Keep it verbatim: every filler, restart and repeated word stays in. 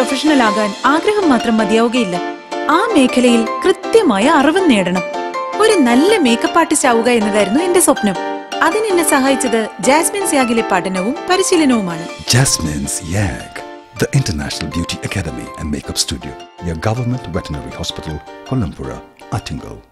Professional ആകാൻ ആഗ്രഹം മാത്രം മതിയാവുകയില്ല. ആ മേഖലയിൽ കൃത്യമായ അറിവ് നേടണം. ഒരു നല്ല മേക്കപ്പ് ആർട്ടിസ്റ്റ് ആവുക എന്നതായിരുന്നു എന്റെ സ്വപ്നം. അതിനെന്നെ സഹായിച്ചത് ജാസ്മിൻസ് യാഗിലെ പഠനവും പരിശീലനവുമാണ്. Jasmine's Yag, the International Beauty Academy and Makeup Studio, near Government Veterinary Hospital, Kollampura, Attingal.